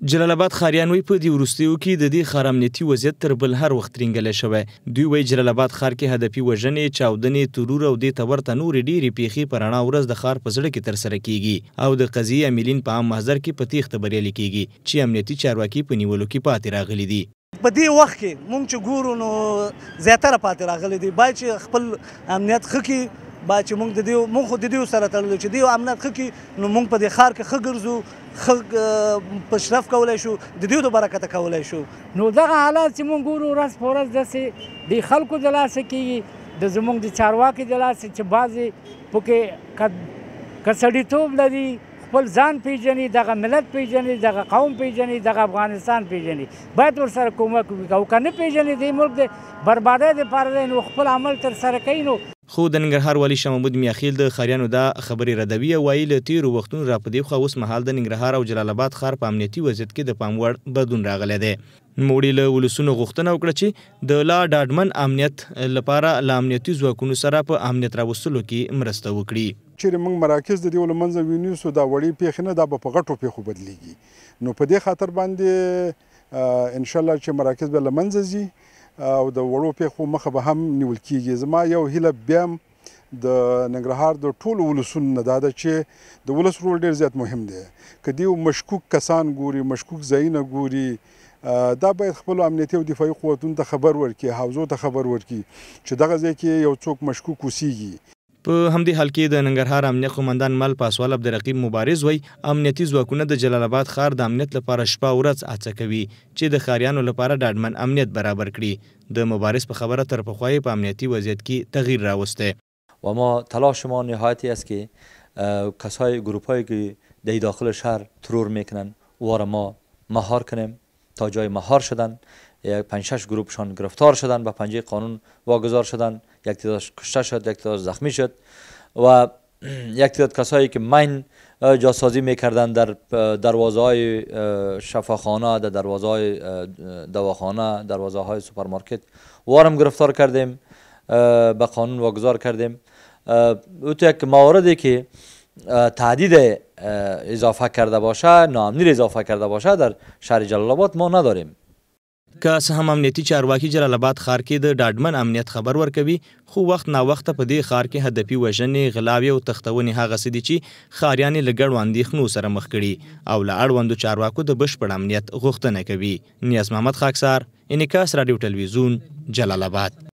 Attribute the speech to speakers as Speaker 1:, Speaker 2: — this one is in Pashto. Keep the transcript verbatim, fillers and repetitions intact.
Speaker 1: جلال آباد ښاریان وایي په دې وروستیو کې د دې ښار امنیتي وضعیت تر بل هر وخت ترینګلی شوی. دوی وایي جلال آباد ښار کې هدفي وژنې، چاودنې، ترور او دې ته ورته نورې ډېرې پیښې په رڼا ورځ د ښار په زړه کې ترسره کیږي او د قضیې عاملین په عام محضر کې په تیښته بریالي کیږي چې امنیتي چارواکي په نیولو کې پاتې راغلي دي.
Speaker 2: په دې وخت کې مونږ چې ګورو نو زیاتره پاتې راغلي دي. باید چې خپل امنیت ښه کړي، باید چې مونږ د دې مونږ خو د دې سره تړلو چې دې امنیت ښه کړي نو مونږ په دې ښار کې ښه ګرځو، ښه پیشرفت کولی شو، د دې د برکته کولی شو.
Speaker 3: نو دغه حالات چې مونږ ګورو ورځ په ورځ داسې د خلکو د لاسه کېږي، د زموږ د چارواکي د لاسه چې بعضې پکې که سړیتوب لري، خپل ځان پیژني، دغه ملت پیژني، دغه قوم پیژني، دغه افغانستان پیژني، باید ورسره کومک وکړي. او که نه پیژني د ملک د بربادۍ دپاره دی نو خپل عمل ترسره کوي. نو
Speaker 1: خو د ننګرهار والي شاه محمود میاخیل د ښاریانو دا خبرې ردوي او وایي له تېرو وختونو را په دې خوا اوس مهال د ننګرهار او جلال آباد ښار په امنیتي وضعیت کې د پام وړ بدلون راغلی دی. نوموړي له ولسونو غوښتنه وکړه چې د لا ډاډمن امنیت لپاره له امنیتي ځواکونو سره په امنیت راوستلو کې مرسته وکړي.
Speaker 4: چیرې موږ مراکز د دې له منځه ونیسو دا وړې پیښې نه دا به په غټو پیښو بدلیږي. نو په دې خاطر باندې انشاءالله چې مراکز به له منځه ځي او د وړو پیښو مخه به هم نیول کیږي. زما یو هیله بیا د ننګرهار د ټولو ولسونو نه دا ده چې د ولس رول ډېر زیات مهم دی. که دوی مشکوک کسان ګوري، مشکوک ځایونه ګوري، دا باید خپلو امنیتي او دفاعي قوتونو ته خبر ورکړي، حوزو ته خبر ورکړي چې دغه ځای کې یو څوک مشکوک اوسیږي.
Speaker 1: په همدې حال کې د ننګرهار امنیه قومندان مل پاسوال عبدالرقیب مبارز وایي امنیتي ځواکونه د جلال آباد ښار د امنیت لپاره شپه ورځ هڅه کوي چې د ښاریانو لپاره ډاډمن امنیت برابر کړي. د مبارز په خبره تر پخوا په امنیتي وضعیت کې تغییر راوسته
Speaker 5: و ما تلاش ما نهایتی است که کسای گروپایی که در داخل شهر ترور میکنن او را ما مهار کنیم. تا جای مهار شدن یک پنج شش گروپشان گرفتار شدن و پنجه قانون واگذار شدن، یک تعداد کشته شد، یک تعداد زخمی شد و یک تعداد کسایی که مین جاسازی میکردن در دروازه های شفاخانه، در دروازه های دواخانه، دروازه های سوپرمارکت وارم گرفتار کردیم، به قانون واگذار کردیم. او تو یک موردی که تهدید اضافه کرده باشه، ناامنی اضافه کرده باشه در شهر جلال آباد ما نداریم.
Speaker 1: که څه هم امنیتي چارواکي جلال آباد ښار کې د ډاډمن امنیت خبر ورکوي، خو وخت ناوخته په دې ښار کې هدفي وژنې، غلاوې او تښتونې هغه څه دي چې ښاریان یې له ګډو اندېښنو سره مخ کړي او له اړوندو چارواکو د بشپړ امنیت غوښتنه کوي. نیاز محمد خاکسار، انعکاس راډیو تلویزیون، جلال آباد.